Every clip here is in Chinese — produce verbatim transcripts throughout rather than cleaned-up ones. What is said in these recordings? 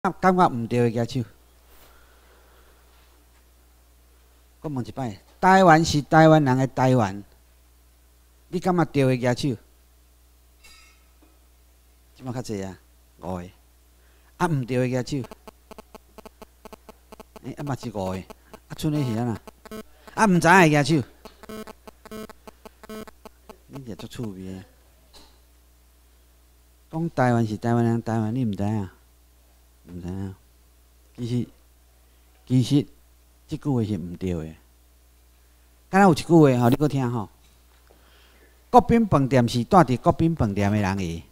感觉毋对的举手。我问一摆，台湾是台湾人的台湾，你感觉对的举手？即摆较济啊，五个。啊，毋对的举手。诶、欸，啊嘛是五个。啊，剩的是安那？啊，毋知影的举手。你也足趣味的。讲台湾是台湾人，台湾你毋知影？毋知影。其实，其实，即句话是毋对的。敢若有一句话吼，你搁听吼。国宾饭店是住伫国宾饭店的人的。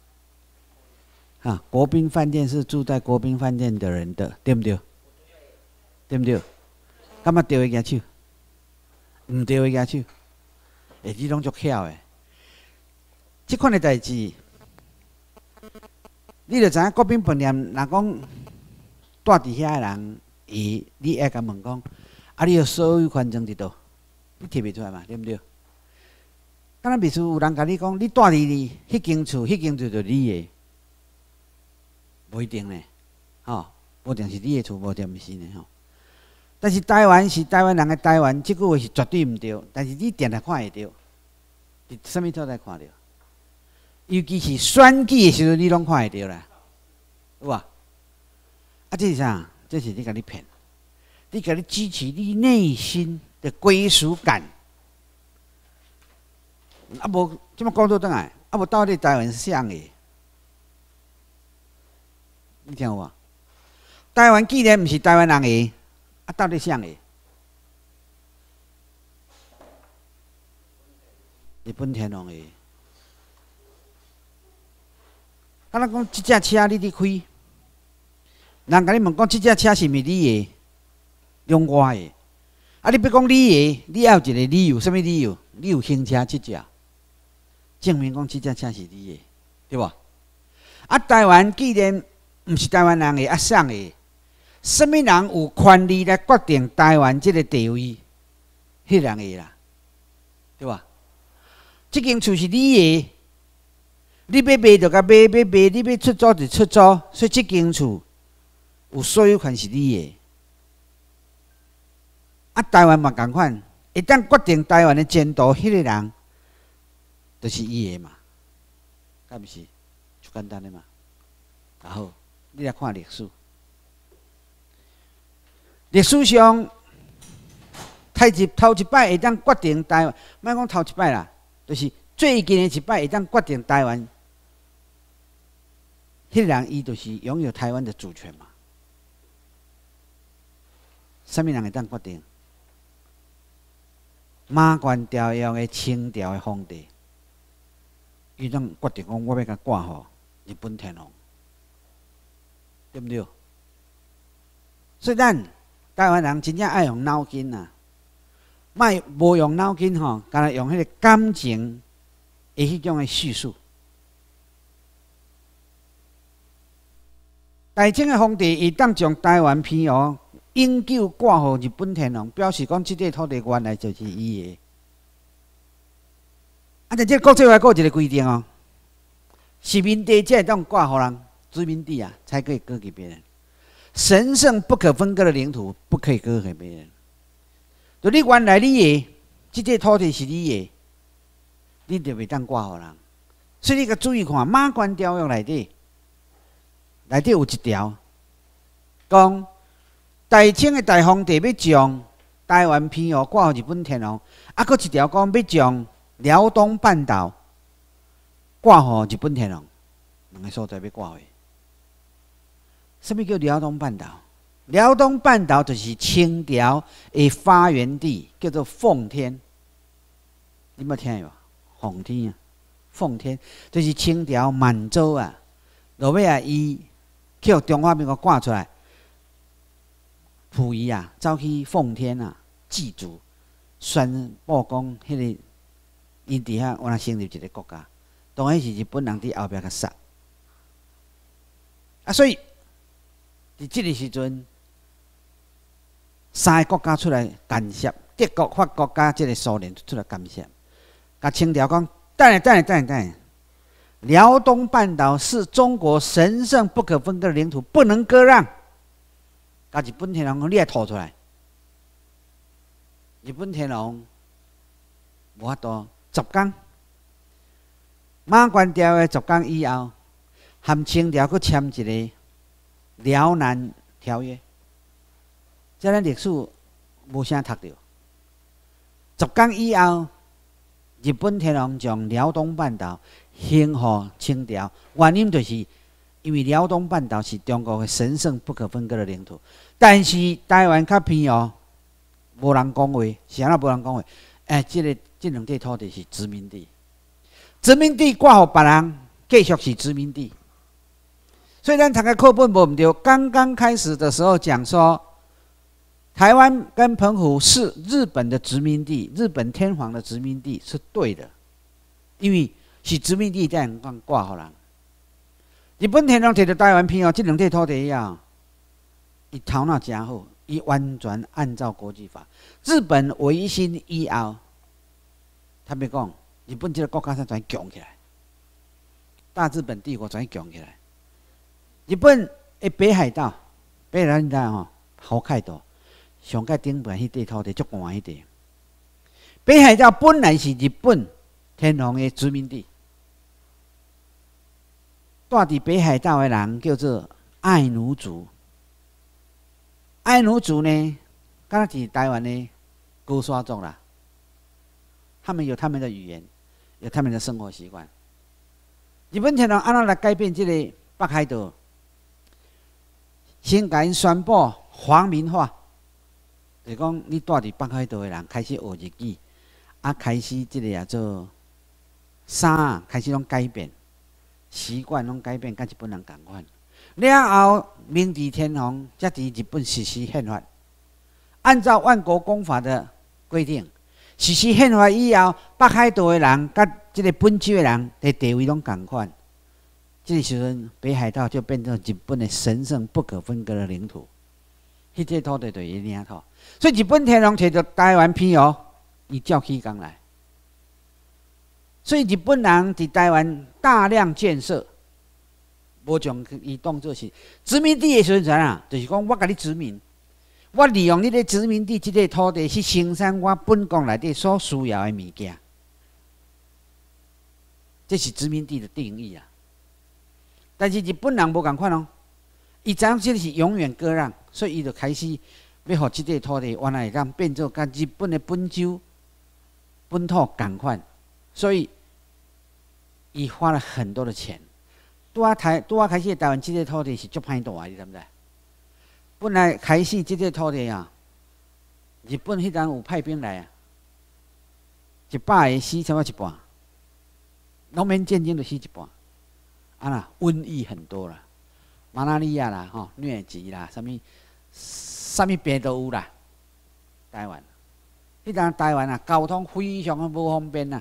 哈，国宾饭店是住在国宾饭店的人的，对毋对？对毋对？感觉对的举手，毋对的举手。诶，你拢足巧的。即款的代志，你着知影国宾饭店，若讲住伫遐的人，伊你爱甲问讲，啊，你的所有权证伫倒？你摕袂出来嘛？对毋对？敢若秘书有人甲你讲，你住伫迄间厝，迄间厝就你的，无一定呢。吼，无一定是你的厝，无一定毋是呢吼。但是台湾是台湾人的台湾，即句话是绝对毋对。但是你定定看会到，伫什么所在看到？尤其是选举的时阵，你拢看会到啦，有啊？啊，这是啥？这是你甲你骗，你甲你激起你内心的归属感。啊无，即么讲做倒来，啊无到底台湾是啥个？你听有无？台湾既然毋是台湾人的，啊到底啥个？日本天皇的。敢若讲即只车你伫开，人甲你问讲即只车是毋是你的？用我的。啊，你别讲你的，你要有一个理由，什物理由？你有行车执照，证明讲即只车是你的，对无？啊，台湾既然毋是台湾人的，啊啥的？什物人有权利来决定台湾即个地位？迄人的啦，对无？即间厝是你的。你要卖就甲卖，要卖你要出租就出租，所以即间厝有所有权是你的。啊，台湾嘛共款，一旦决定台湾的前途，迄个人就是伊的嘛，敢毋是？就简单的嘛。然后你来看历史，历史上，太一头一摆会当决定台湾，莫讲头一摆啦，就是最近的一摆会当决定台湾。迄个人伊就是拥有台湾的主权嘛？什么人会当决定？马关条约的清朝的皇帝，伊当决定讲我要甲挂互日本天皇，对毋对？所以咱台湾人真正爱用脑筋啊，莫无用脑筋吼，干来用迄个感情的迄种的叙述。大清的皇帝伊当将台湾澎湖永久挂互日本天皇，表示讲即块土地原来就是伊的。啊，但这国际法还有一个规定哦，殖民地才会当挂互人，殖民地啊才可以割给别人。神圣不可分割的领土不可以割给别人。就你原来你的，即块土地是你的，你就袂当挂互人。所以你甲注意看《马关条约》内底。内底有一条，讲大清的大皇帝要将台湾澎湖挂互日本天皇，啊，搁一条讲要将辽东半岛挂互日本天皇，两个所在要挂回。什么叫辽东半岛？辽东半岛就是清朝的发源地，叫做奉天。你捌听有？奉天啊，奉天就是清朝满洲啊，落尾啊伊。叫中华民国挂出来，溥仪啊，走去奉天啊祭祖，宣布讲迄个因伫遐原来成立一个国家，当然是日本人伫后壁甲杀。啊，所以伫即个时阵，三个国家出来干涉，德国、法国加即个苏联出来干涉，甲清朝讲，等下等下等下等下， 辽东半岛是中国神圣不可分割的领土，不能割让。甲日本天皇讲，你来吐出来。日本天皇无法度，十天。马关条约十天以后，和清朝佫签一个辽南条约，这咱历史无啥读到。十天以后，日本天皇将辽东半岛献予清朝，原因就是因为辽东半岛是中国的神圣不可分割的领土，但是台湾较偏哦，无人讲话，是安那无人讲话？哎，这个这两块土地是殖民地。殖民地挂予别人，继续是殖民地。所以咱读个课本无毋对。刚刚开始的时候讲说，台湾跟澎湖是日本的殖民地，日本天皇的殖民地是对的，因为是殖民地才能讲挂予人。日本天皇摕到台湾片哦，这两块土地啊，伊头脑真好，伊完全按照国际法。日本维新以后，坦白讲。日本这个国家才全强起来，大日本帝国全强起来。日本的北海道，北海道你知吼，好开道，上界顶边迄块土地足悬迄块。北海道本来是日本天皇的殖民地，住伫北海道的人叫做爱奴族。爱奴族呢，敢若是台湾的高沙族啦，他们有他们的语言。有他们的生活习惯。日本天皇安怎来改变这个北海道？先甲因宣布皇民化，就是讲你住伫北海道的人开始学日语，啊，开始这个也做衫啊，开始拢改变，习惯拢改变，甲日本人共款。了后，明治天皇才伫日本实施宪法，按照万国公法的规定。实施宪法以后，北海道的人甲这个本州的人的地位拢共款。这个时阵，北海道就变成日本的神圣不可分割的领土。迄块土地就是伊领土，所以日本天皇摕到台湾片哦，伊照起工来。所以日本人伫台湾大量建设，无将伊当作是殖民地的时阵啊，就是讲我甲你殖民。我利用你个殖民地这个土地去生产我本国内底所需要的物件，这是殖民地的定义啊。但是日本人无共款哦，伊知影这是永远割让，所以伊就开始要互这块土地原来会当变做甲日本的本州本土共款，所以伊花了很多的钱。拄啊台拄啊开始台湾这块土地是足歹大的，你知唔知？本来开始这块土地啊，日本迄阵有派兵来啊，一百个死差不多一半，农民战争就死一半。啊啦，瘟疫很多啦，马拉利亚啦、吼疟疾啦，什么什么病都有啦。台湾，迄阵台湾啊，交通非常的无方便呐。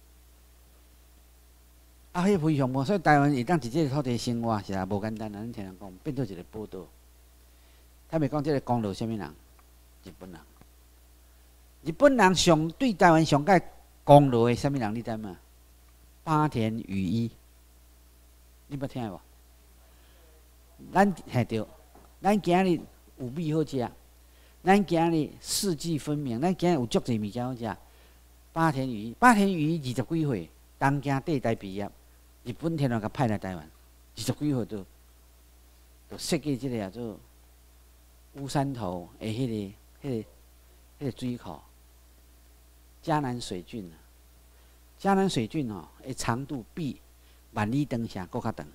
啊，迄非常无，所以台湾会当伫这个土地生活，实在无简单啊！咱听人讲，变做一个宝岛。他们讲这个功劳什么人？日本人。日本人上对台湾上界功劳的什么人？你知吗？八田羽衣，你捌听无？咱系对，咱今日有米好食，咱今日四季分明，咱今日有足侪物件好食。八田羽衣，八田羽衣二十几岁，东京帝大毕业，日本天皇甲派来台湾，二十几岁就就设计这个叫做乌山头的迄、那个、迄、那个、迄个水库，嘉南水郡啊，嘉南水郡哦，的长度比万里长城搁较长，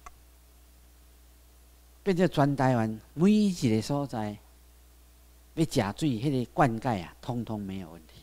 变做全台湾每一个所在要食水，迄、那个灌溉啊，通通没有问题。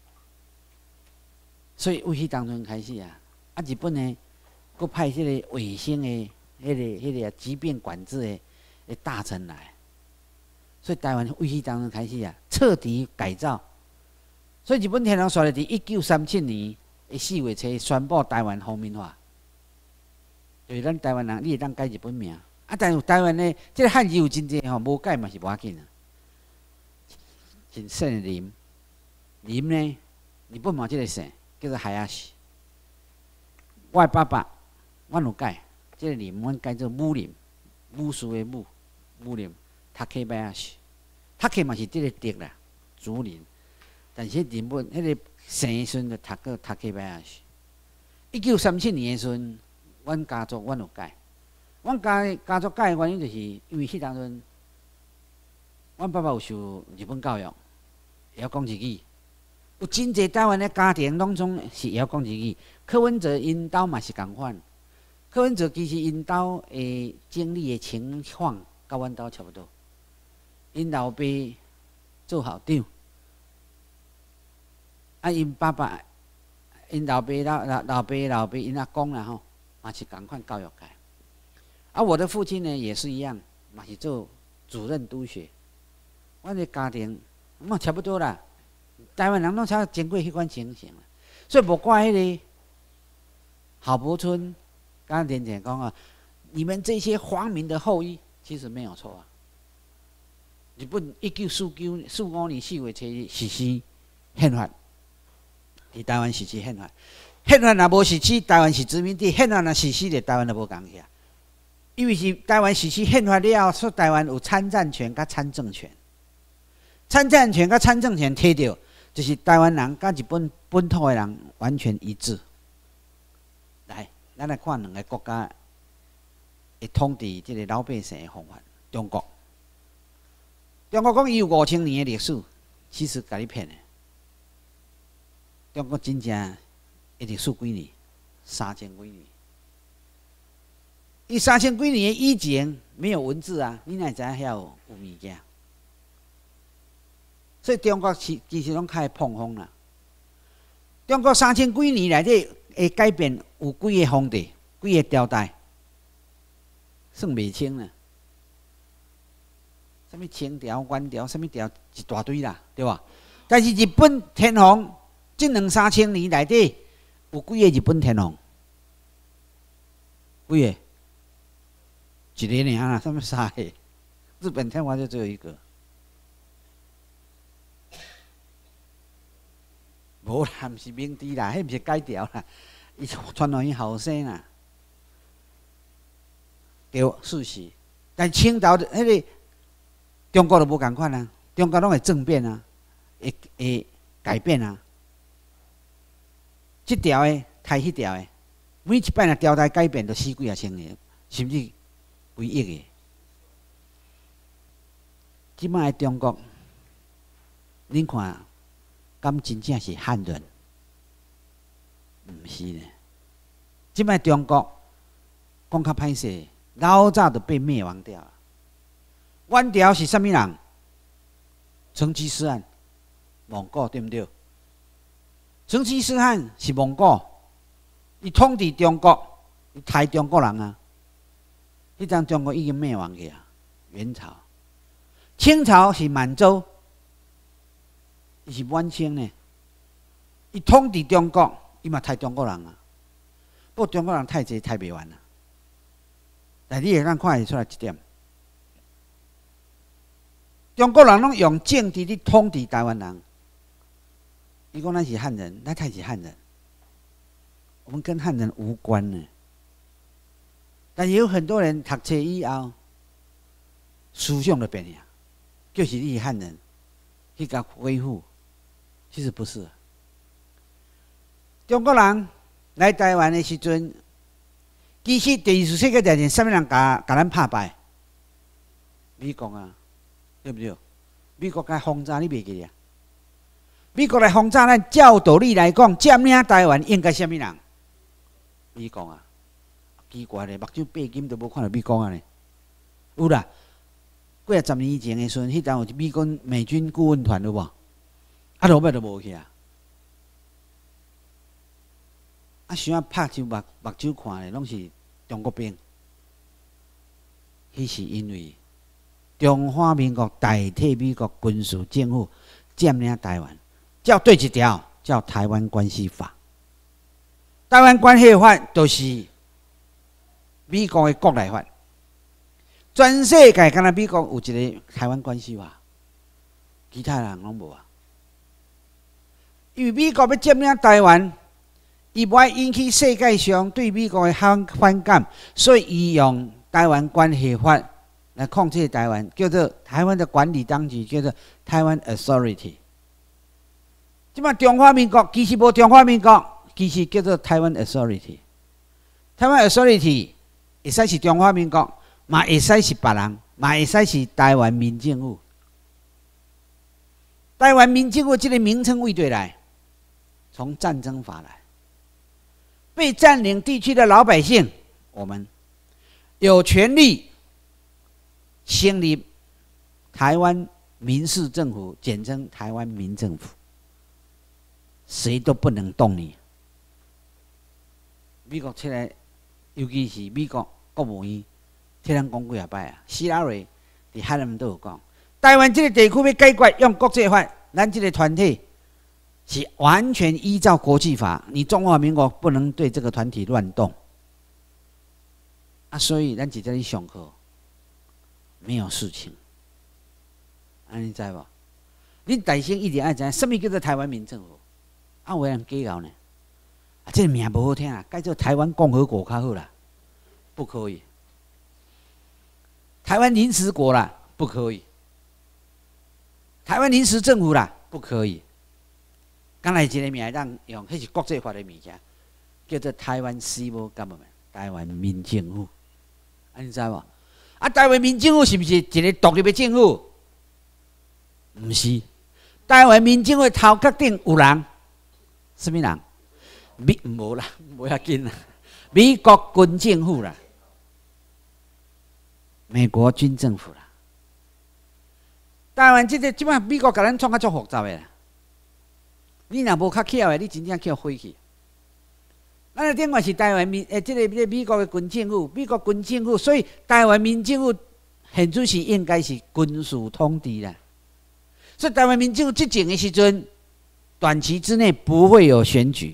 所以由迄当阵开始啊，啊日本呢，搁派这个卫生的、迄、那个、迄、那个疾病管制的的大臣来。所以台湾为迄当阵开始啊，彻底改造。所以日本天皇率伫一九三七年的四月初宣布台湾皇民化，就是咱台湾人，你会当改日本名。啊，但是台湾呢，这个汉字有真济吼，无改嘛是无要紧啊。真姓林，林呢，日本嘛这个姓叫做海亚西。我的爸爸阮有改，即、这个林阮改做武林，武术的武，武林，塔克拜亚是，塔克嘛是即个竹啦，竹林，但是日本迄个生孙就读过塔克拜亚是。一九三七年的时阵，阮家族阮有改，阮家家族改的原因就是因为迄当阵，阮爸爸有受日本教育，会晓讲日语。有真侪台湾的家庭拢总是会晓讲日语。柯文哲因兜嘛是共款。柯文哲其实因兜诶经历的情况，甲阮兜差不多。因老爸做校长，啊，因爸爸、因老爸、老老老爸、老爸、因阿公啦吼，嘛是共款教育界。啊，我的父亲呢也是一样，嘛是做主任督学。阮的家庭嘛差不多啦。台湾人拢差经过迄款情形啦，所以无怪迄个郝柏村刚刚连姐讲啊，你们这些皇民的后裔，其实没有错啊。日本一九四九四五年四月七日实施宪法，伫台湾实施宪法。宪法若无实施，台湾是殖民地；宪法若实施咧，台湾就无共下。因为是台湾实施宪法了后，说台湾有参战权甲参政权。参战权甲参政权摕到，就是台湾人甲日本本土的人完全一致。来，咱来看两个国家会统治即个老百姓的方法。中国，中国讲伊有五千年的历史，其实甲你骗的。中国真正一历史几年？三千几年。伊三千几年以前没有文字啊，你哪知影遐有有物件？所以中国其其实拢较会碰风啦。中国三千几年内底会改变有几个皇帝、几个朝代，算袂清啦。什么清朝、元朝，什么朝一大堆啦，对吧？但是日本天皇这两三千年内底有几个日本天皇？几个？一个尔啦，什么三个？日本天皇就只有一个。无啦，毋是明治啦，迄毋是改掉啦，伊传落去后生啦，对，事实。但清朝的迄个中国就无共款啊，中国拢会政变啊，会会改变啊。即条的太迄条的，每一摆若朝代改变，就死几啊千个，甚至几亿个。即摆的中国，恁看。敢真正是汉人？毋是呢。即摆中国讲较歹势，老早就被灭亡掉了。元朝是啥物人？成吉思汗，蒙古对毋对？成吉思汗是蒙古，伊统治中国，伊杀中国人啊。迄阵中国已经灭亡去啊。元朝、清朝是满洲。伊是满清呢，伊统治中国，伊嘛杀中国人啊。不过中国人太济，杀袂完啦。但你会当看会出来一点，中国人拢用政治去统治台湾人。伊讲咱是汉人，咱才是汉人，我们跟汉人无关呢。但也有很多人读册以后，思想就变了，就是你是汉人，去甲恢复。其实不是，中国人来台湾的时阵，其实第二次世界大战什么人甲甲咱拍败？美国啊，对不对？美国甲轰炸你袂记啊？美国来轰炸咱，照道理来讲，占领台湾应该什么人？美国啊，奇怪咧，目睭八金都无看到美国啊咧，有啦。几啊十年以前的时阵，迄阵有美军美军顾问团有无？啊，落尾就无去啊！啊，想要拍睭目目睭看咧，拢是中国兵。迄是因为中华民国代替美国军事政府占领台湾，照对一条叫《台湾关系法》。台湾关系法就是美国的国内法，全世界敢若美国有一个台湾关系法，其他人拢无啊。因为美国要占领台湾， 伊不爱引起世界上对美国的反反感，所以伊用台湾关系法来控制台湾，叫做台湾的管理当局，叫做台湾 Authority。即摆中华民国其实无中华民国，其实叫做台湾 Authority。台湾 Authority 会使是中华民国，嘛会使是别人，嘛会使是台湾民政府。台湾民政府这个名称为对来，从战争法来，被占领地区的老百姓，我们有权利成立台湾民事政府，简称台湾民政府，谁都不能动你。美国出来，尤其是美国国务院，替咱讲几下摆啊。希拉蕊伫海南都有讲，台湾这个地区要解决用国际法，咱这个团体是完全依照国际法，你中华民国不能对这个团体乱动。啊，所以咱直接去上课，没有事情。安尼知无？恁大声一定爱知，什么叫做台湾民政府？啊，有人假搞呢？啊，这个名不好听啊，改做台湾共和国较好啦，不可以。台湾临时国啦，不可以。台湾临时政府啦，不可以。刚才一个名当用，迄是国际法的物件，叫做台湾 Civil Government， 台湾民政府。安尼知无？啊，台湾民政府是不是一个独立的政府？唔是，台湾民政府头壳顶有人，什么人？美无啦，无要紧啦，美国军政府啦，美国军政府啦。台湾这个即摆美国甲咱创啊足复杂的啦，你若无较巧的，你真正叫毁去。咱的顶个是台湾民诶，这个这个美国的军政府，美国军政府，所以台湾民政府现主是应该是军事统治啦。所以台湾民政府执政的时阵，短期之内不会有选举。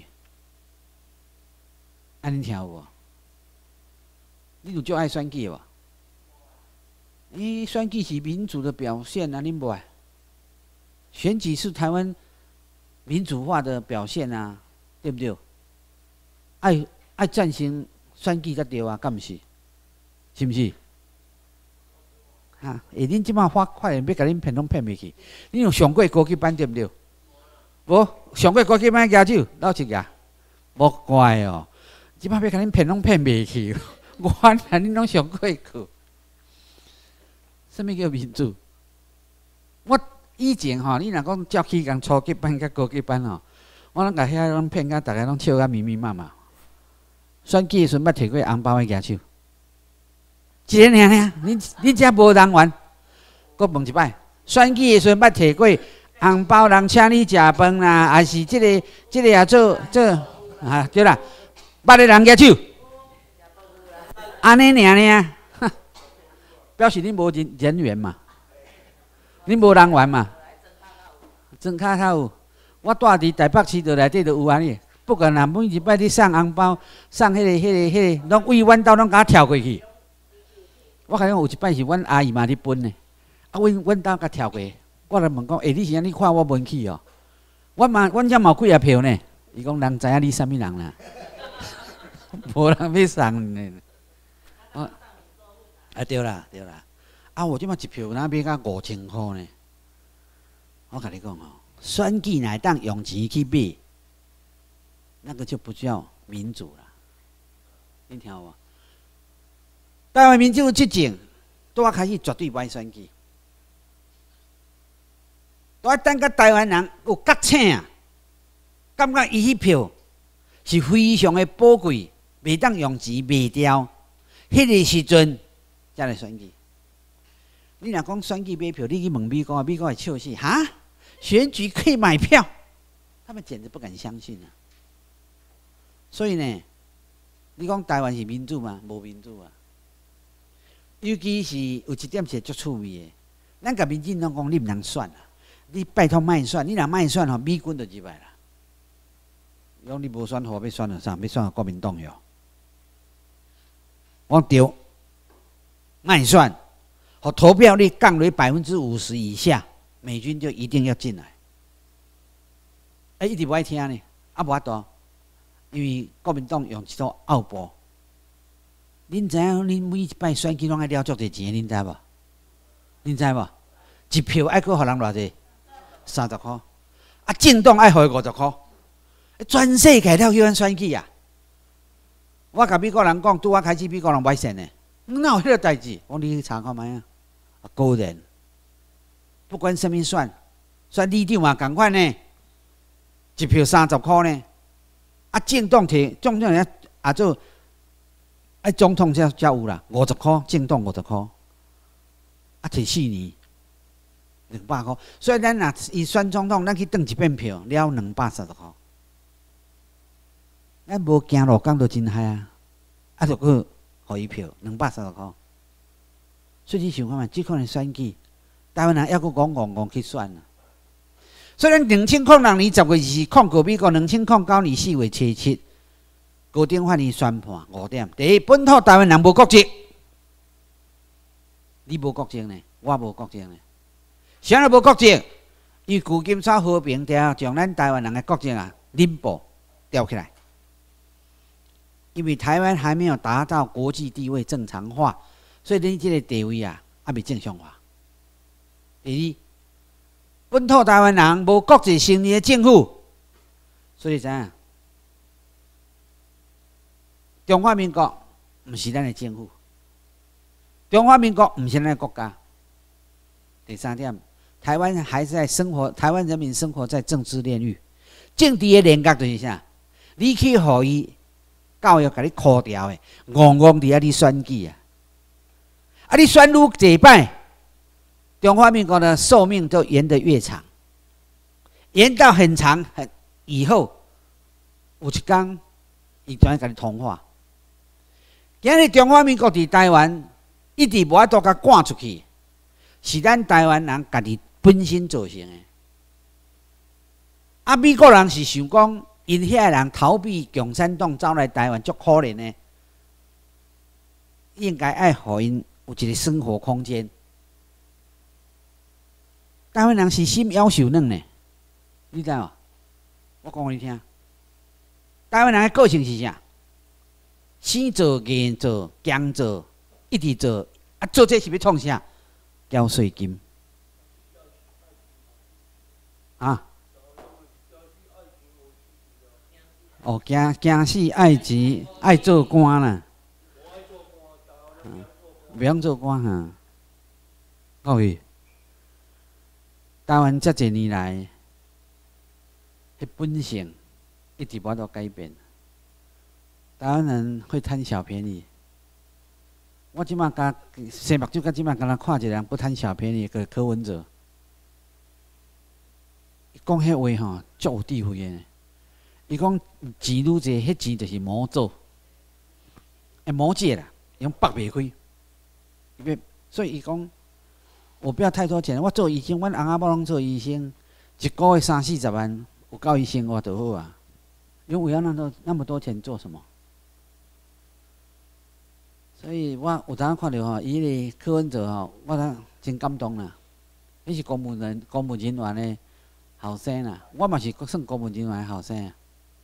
安尼听有无？你有就爱选举无？伊选举是民主的表现啊，恁无爱？选举是台湾民主化的表现啊，对不对？爱爱赞成选举才对啊，敢毋是？是毋是？哈、啊，下恁即马发快点，要甲恁骗拢骗袂去。恁有上过高级班对不对？无上过高级班举手，倒一举，无怪哦。即摆要甲恁骗拢骗袂去，我原来恁拢上过课。什么叫民主？我以前吼，你若讲照起讲初级班甲高级班吼，我拢甲遐拢骗甲，逐个拢笑甲密密麻麻。选举时阵捌摕过红包的举手，一个尔尔，恁恁遮无人缘。搁问一摆，选举的时阵捌摕过红包，人请你食饭啦，还是即、这个即、这个也做做啊？对啦。捌的人举手，安尼尔尔，表示恁无人人缘嘛，恁无人缘嘛。真卡较有，我住伫台北市内底就有安尼，不管哪每一摆你送红包，送迄、那个、迄、那个、迄、那个，拢为阮兜拢甲我跳过去。我甲你讲，有一摆是阮阿姨嘛伫分呢，啊，阮阮兜甲跳过去，我来问讲，诶、欸，你是安尼看我闻去哦？阮嘛，阮遮嘛有几啊票呢？伊讲人知影你啥物人啦。无人要送呢，啊，啊对啦对啦，啊我即马一票哪买到五千块呢？我甲你讲哦，选举乃当用钱去买，那个就不叫民主了。你听有无？台湾民主执政，拄啊开始绝对不爱选举，拄啊等甲台湾人有觉醒啊，感觉伊迄票是非常的宝贵。袂当用钱卖掉，迄、那个时阵才来选举。你若讲选举买票，你去问美国，美国会笑死哈？选举可以买票，他们简直不敢相信啊！所以呢，你讲台湾是民主吗？无民主啊！尤其是有一点是足趣味的，咱甲民进党讲你毋通选啊，你拜托莫选，你若莫选吼，美军就入来啦。讲你无选好，要选了啥？要选国民党哟。我对，卖算，和投票率降为百分之五十以下，美军就一定要进来。哎、欸，一直不爱听呢，啊无法度， 因为国民党用一套奥步。恁知影？恁每一摆选举拢爱了足侪钱，恁知无？恁知无？一票爱搁互人偌济？三十箍。啊，政党爱互伊五十箍。全世界了去阮选举啊！我甲美国人讲，拄啊开始美国人歹选呢，哪有迄个代志？我你去查看卖啊！果然，不管什么选，选里长嘛共款呢，一票三十箍呢。啊，政党摕总统也也做，啊总统才才有啦，五十箍，政党五十箍，啊摕四年，两百箍。所以咱若伊选总统，咱去转一遍票，了两百三十箍。咱无行路讲都真嗨啊！啊，就去互伊票两百三十箍。所以你想看嘛，即可能选举，台湾人还佫戆戆戆去选啊。所以咱两千零六年十月二十控告美国，两千零九年四月七七，高等法院宣判五点：第一，本土台湾人无国籍，你无国籍呢，我无国籍呢。啥人无国籍？因为旧金山和平条将咱台湾人的国籍啊，领布吊起来。因为台湾还没有达到国际地位正常化，所以你这个地位啊，还未正常化。第二。本土台湾人无国籍成立的政府，所以知影，中华民国毋是咱的政府，中华民国毋是咱的国家。第三点，台湾还是在生活，台湾人民生活在政治炼狱。政治的严格就是啥？你去互伊教育，甲你箍掉的，戆戆伫遐你选举啊！啊，你选愈济摆。中华民国的寿命就延得越长，延到很长很以后，有一天，伊就要甲你同化。今日中华民国伫台湾一直无法度甲赶出去，是咱台湾人家己本身造成的。啊，美国人是想讲，因遐人逃避共产党走来台湾，足可怜的，应该爱互因有一个生活空间。台湾人是心夭寿软呢，你知无？我讲互你听，台湾人的个性是啥？生做、硬做、强做，一直做，啊，做这是要创啥？缴税金啊！哦，惊惊死爱钱，爱做官啦，袂晓做官哈，各位。台湾这几年来，迄本性一直无法度改变。台湾人会贪小便宜。我即马甲生目睭，甲即马敢若看一个人不贪小便宜，个柯文哲，伊讲迄话吼，足有智慧的。伊讲钱愈济，迄钱就是魔咒，诶魔戒啦，用拔袂开。所以伊讲。我不要太多钱，我做医生，阮翁仔某拢做医生，一个月三四十万，有够伊生活就好啊。因为要那么那么多钱做什么？所以我有当看到吼，伊个柯文哲吼，我当真感动啦。伊是公务人公务人员的后生啦，我嘛是算公务人员的后生啊。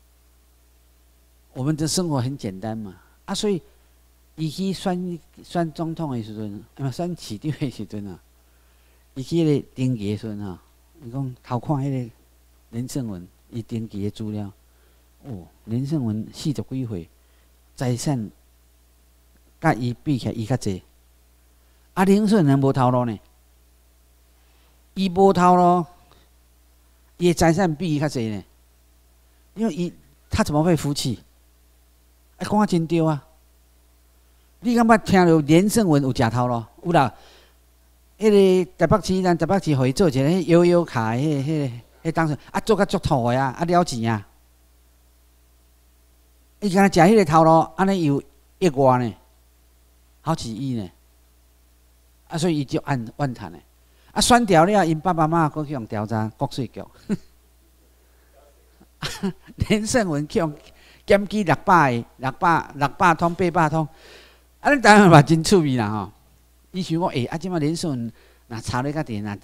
我们的生活很简单嘛，啊，所以伊去选选总统的时阵，啊，选市长的时阵啊。伊去个登记的时阵吼，伊讲偷看迄个连胜文伊登记的资料，哦，连胜文四十几岁，财产甲伊比起来伊较济，啊，连胜文无头路呢，伊无头路，伊的财产比伊较济呢，因为伊他怎么会服气？哎，讲啊真对啊！你感觉听到连胜文有食头路？有啦。迄个台北市，咱台北市互伊做一个迄悠悠卡，迄、迄、迄当时啊做甲足土的啊，啊了钱啊！伊敢若食迄个头路，安尼有亿外呢，好几亿呢。啊，所以伊就按怨叹的。啊，选掉了，因爸爸妈妈搁去用调查国税局，连胜文去用检举六百个、六百、六百通、八百通，啊，你台湾嘛真趣味啦吼！伊想讲，诶、欸，啊，即马连胜文若查咧较电啊，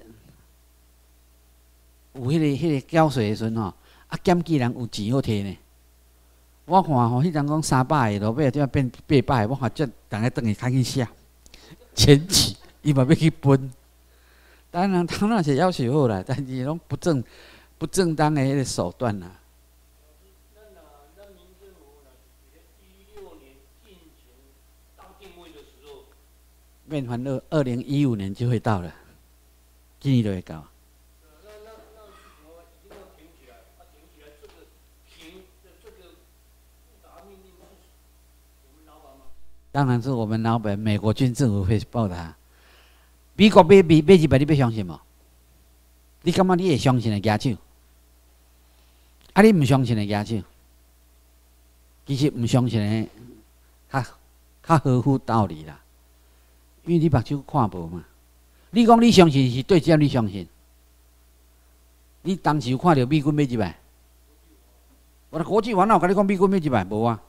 有迄、那个、迄、那个缴税的时阵吼，啊，检举人有钱好摕呢。 我看吼，迄阵讲三百个，落尾点变八百个，我看这大家等于开去写前期，伊嘛要去分。当然，当然是要求好啦，但是拢不正不正当的迄个手段啦。面环二二零一五年就会到了，今年就会到。当然是我们老板，美国军政府会报答。美国买买买几百，你要相信无？你感觉你会相信的举手？啊，你唔相信的举手？其实唔相信的，较较合乎道理啦。因为你目睭看无嘛。你讲你相信是对，只要你相信。你当时有看到美军买几百？我的国际网哪有跟你讲美军买几百？无啊。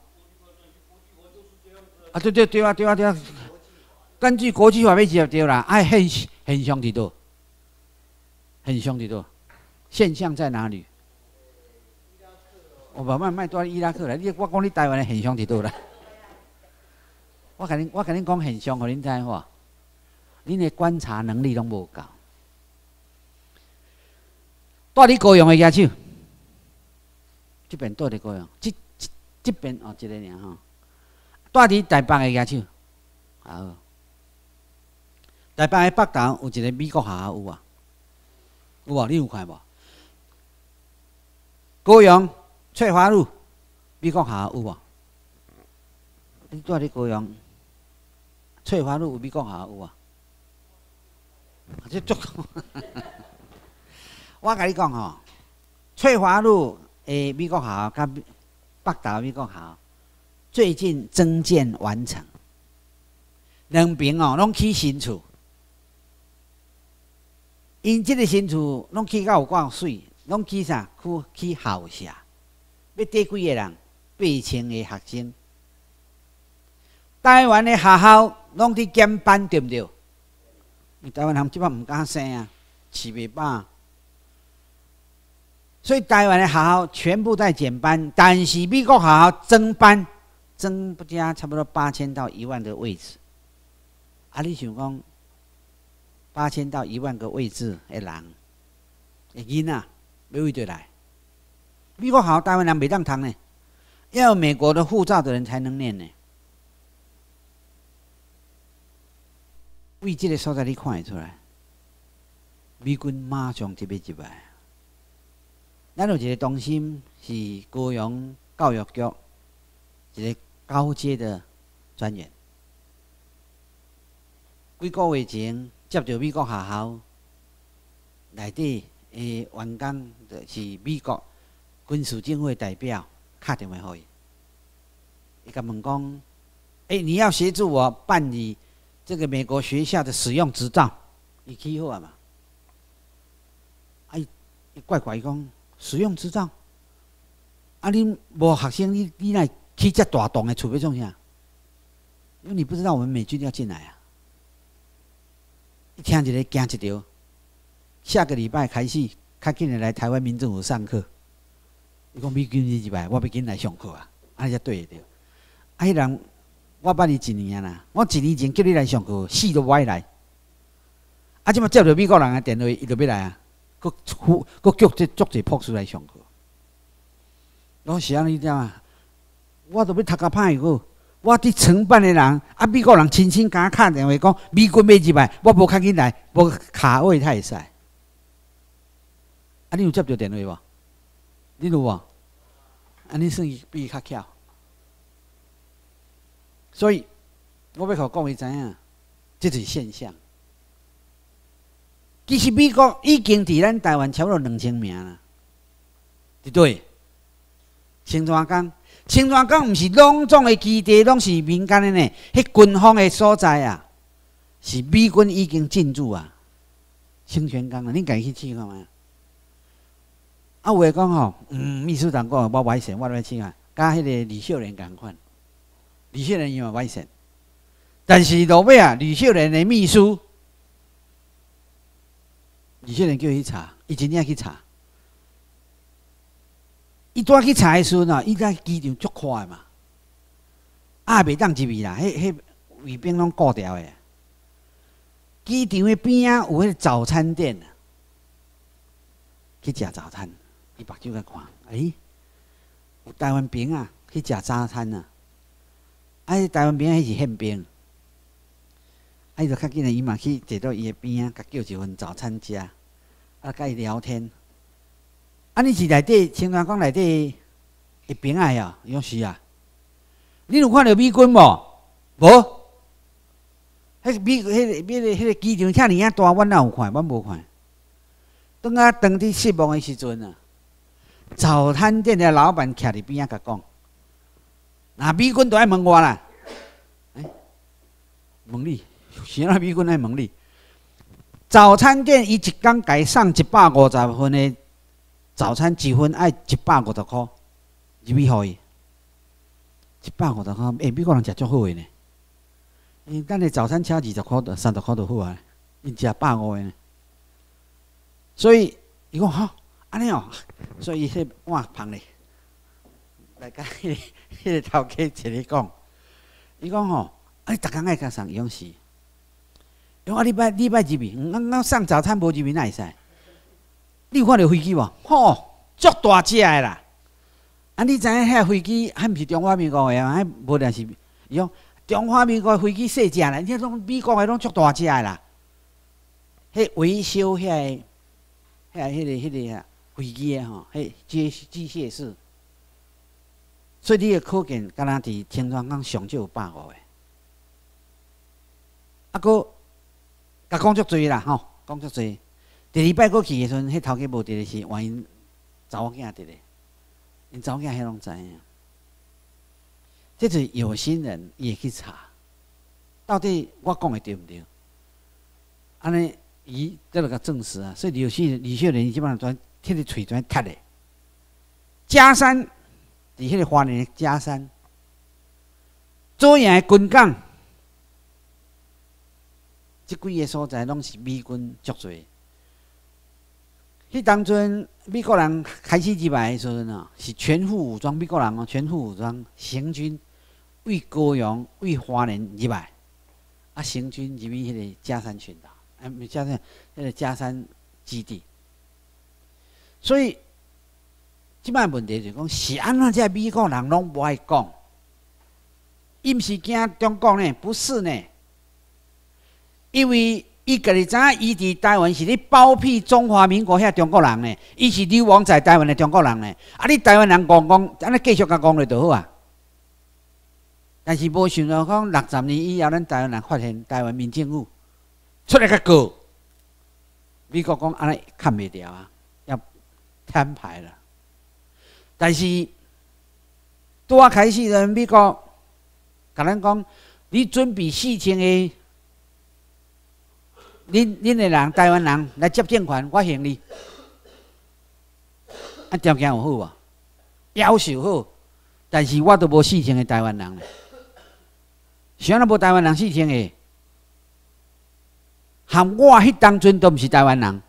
啊，对对对啊，对啊对啊。根据国际法买几百对啦，哎，现现象伫倒？现象伫倒？现象在哪里？我慢慢卖到伊拉克来，你我讲你台湾的现象伫倒啦？我甲恁我甲恁讲现象，互恁知吼，恁的观察能力拢无够。带你高雄的举手，这边带你高雄，这这这边哦，一个尔吼。带你台北的举手，好。台北的北投有一个美国学校有啊，有无？你有看无？高雄翠华路美国学校有无？你住伫高雄翠华路有美国学校有啊？这足，我甲你讲吼，翠华路诶美国学校甲北投美国学校最近增建完成，两边哦拢起新厝。因即个新厝拢起到有够水，拢起啥？去起校舍，要缀几个人？八千个学生。台湾的学校拢伫减班，对不对？台湾人即摆唔敢生啊，饲袂饱。所以台湾的学校全部在减班，但是美国学校增班，增不加差不多八千到一万的位置。啊，你想讲？八千到一万个位置的人，的囡仔要位对来。美国好，台湾人袂当读呢，要有美国的护照的人才能念呢。为这个所在你看会出来，美军马上就要入来。咱有一个中心是高雄教育局一个高阶的专员，几个月前。接到美国学校内底诶员工，就是美国军事政府代表打电话给伊，伊甲问讲：诶、欸，你要协助我办理这个美国学校的使用执照，伊起好啊嘛？啊，伊怪怪伊讲使用执照，啊，你无学生，你你来起遮大栋的厝要创啥？因为你不知道我们美军要进来啊。一听一个惊一条，下个礼拜开始，较紧的来台湾民政府上课。伊讲美军入来，我要紧来上课啊，安尼才对得着。啊，迄人我捌你一年啦，我一年前叫你来上课，死都不爱来。啊，即马接到美国人的电话，伊就要来啊，佮佮叫这足侪博士来上课。我是安尼点啊？我都要读甲歹个。我伫承办的人，啊，美国人亲亲甲我打电话讲，美军要入来，我无较紧来，无卡位他会使。啊，你有接到电话无？你有无？啊，你算比伊较巧。所以，我要甲各位知影，这就是现象。其实美国已经伫咱台湾超过两千名啦，对不对？新庄港。青山港毋是拢总的基地，拢是民间的呢，迄军方的所在啊，是美军已经进驻啊。清泉岗啊，恁家己去试看觅。啊，有诶讲吼，嗯，秘书长讲我歪线，我来试看，甲迄个李秀莲共款。李秀莲伊嘛歪线，但是落尾啊，李秀莲的秘书，李秀莲叫伊查，伊真正去查。伊伊带去查的时阵啊，伊在机场足快嘛，啊袂当入去啦，迄迄卫兵拢顾掉的。机场的边啊有迄个早餐店啊，去食早餐。伊目睭甲看，诶、欸，有台湾兵啊去食早餐啊，啊，台湾兵迄是宪兵。啊，伊就较紧诶，伊嘛去坐到伊诶边啊，甲叫一份早餐食，啊，甲伊聊天。啊，你是内底青川讲内底会平爱啊？伊讲是啊。你有看到美军无？无。迄美、迄个、迄个、迄个机场遐尔啊大，阮哪有看？阮无看。当啊，当伫失望诶时阵啊，早餐店的老板徛伫边仔甲讲，那美军都爱问我啦。哎、欸，问你。是啊，美军来问你，早餐店伊一天改送一百五十份的早餐，一份爱一百五十块，入去互伊，一百五十块，诶、欸，美国人食足好的呢。因咱的早餐车二十块、三十块就好啊，因食百五的呢。所以伊讲哈，安尼哦，所以迄碗芳咧，来甲迄个迄个头家一咧讲，伊讲吼，啊，你逐工爱甲送，伊讲是。讲啊，礼拜礼拜入去，咱咱送早餐无入去哪会使？你有看到飞机无？吼，足大只的啦！啊，你知影遐飞机还毋是中华民国的啊？还无定是？伊讲中华民国飞机细只啦，你拢美国的拢足大只的啦。迄维修遐个、遐迄个、迄个飞机的吼，迄机机械室。所以你个可见，敢若伫青川港上少有百五个。啊，搁。甲讲足多啦，吼，讲足多。第二摆过去的时阵，迄头家无伫咧是换因查某囝伫咧，因查某囝迄拢知影。这就是有心人也去查，到底我讲的对毋对？安尼，伊得了个证实啊。所以有些李秀莲基本上全摕咧喙全踢咧。嘉山，伫迄个花莲的嘉山，左营的军港。即几个所在拢是美军足多。迄当阵美国人开始入来的时阵啊，是全副武装，美国人哦，全副武装行军，为高雄、为花莲入来，啊，行军入去迄个嘉山群岛，啊，唔嘉山，迄个嘉山基地。所以，即摆问题就是讲，是安怎遮美国人拢无爱讲？伊毋是惊中国呢？不是呢。因为伊家己知影，伊伫台湾是咧包庇中华民国遐中国人呢，伊是流亡在台湾的中国人呢。啊，你台湾人讲讲，安尼继续甲讲落就好啊。但是无想到讲六十年以后，咱台湾人发现台湾民政府出来甲告，美国讲安尼看袂掉啊，要摊牌了。但是拄啊开始的美国甲咱讲，你准备四千个。恁恁的人，台湾人来接政权，我行你。啊，条件有好无？要求好，但是我都无四千个台湾人咧。谁人无台湾人四千个？含我迄当阵都毋是台湾人。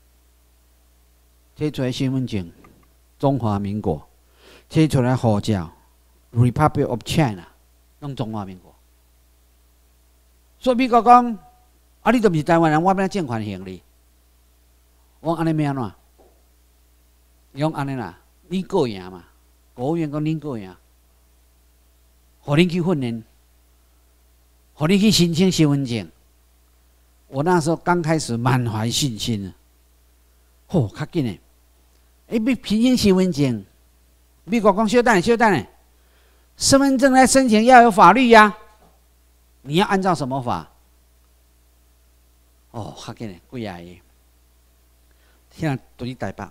摕出来身份证，中华民国；摕出来护照 ，Republic of China， 拢中华民国。所以美国讲。啊！你都毋是台湾人，我要政权行你。我安尼要安怎？伊讲安尼啦，你过赢嘛？国务院讲恁过赢，互恁去训练，互恁去申请身份证。我那时候刚开始满怀信心啊，吼，较紧诶！哎，要申请身份证，美国讲稍等稍等，身份证来申请要有法律呀、啊，你要按照什么法？哦，较紧诶，几啊个，现在都伫台北，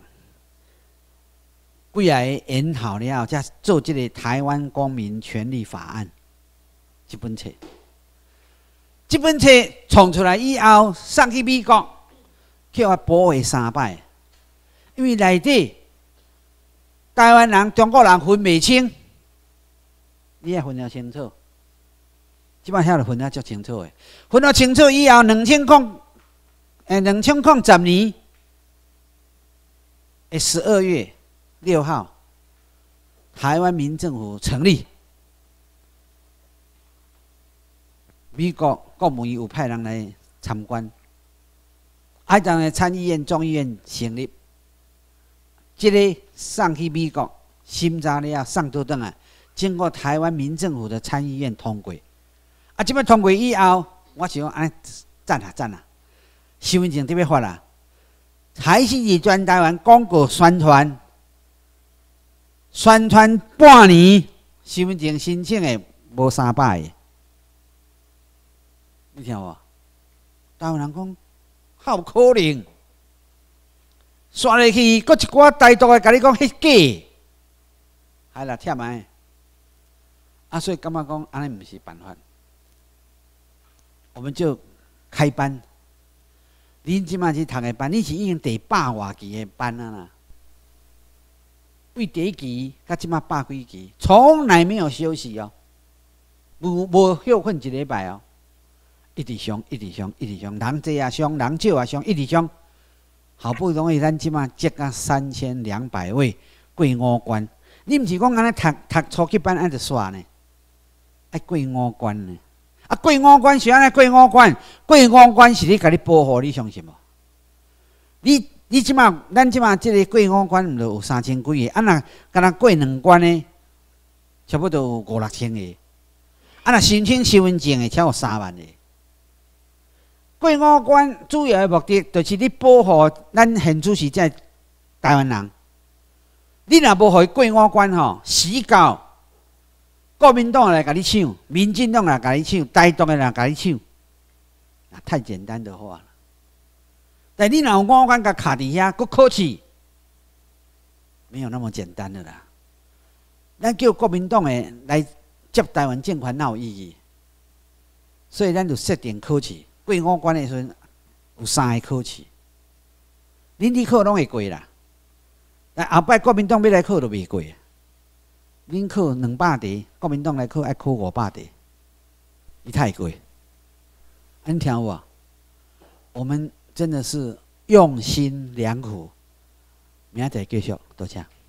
几啊个研好了后，才做这个《台湾公民权利法案》这本册。这本册创出来以后，送去美国，叫我保卫三摆，因为内底台湾人、中国人分袂清，你要分得清楚。即摆遐就分得足清楚诶，分得清楚以后，两千空。诶，两千零十年诶十二月六号， 台湾民政府成立，美国国务院有派人来参观，啊，当然参议院、众议院成立，这个送去美国审查了，送倒转来，经过台湾民政府的参议院通过，啊，这摆通过以后，我想安赞啊赞啊，身份证特别发啦，还是以全台湾广告宣传。 宣传半年，身份证申请的无三百个，你听无？台湾人讲，how可能？刷入去，搁一寡台独的甲你讲迄假，还啦忝诶。啊，所以感觉讲安尼毋是办法，我们就开班。恁即摆去读的班，你是已经第百外期的班啊啦。 为第一期到即马百几期，从来没有休息哦，无无休困一礼拜哦，一直上，一直上，一直上，人多啊上，人少啊上，一直上，好不容易咱即马接啊三千两百位过五关，你毋是讲安尼读读初级班安就煞呢？爱过五关呢？啊过五关是安尼过五关，过五关是咧甲你保护，你相信无？你。 你即马，咱即马即个过五关，毋就有三千几个？啊，若敢若过两关呢，差不多有五六千个。啊，若申请身份证的，才有三万个。过五关主要的目的，就是你保护咱现主是在台湾人。你若无互伊过五关吼，死到国民党来甲你抢，民进党来甲你抢，台独的来甲你抢，啊，太简单的话了。 但你若有五关甲卡伫遐，搁考试，没有那么简单的啦。咱叫国民党诶来接台湾政权，哪有意义？所以咱就设定考试，过五关诶时阵有三个考试，恁你考拢会过啦。但后摆国民党要来考就袂过，恁考两百题，国民党来考爱考五百题，伊太过。恁听有无？我们。 真的是用心良苦，明仔载继续，多谢。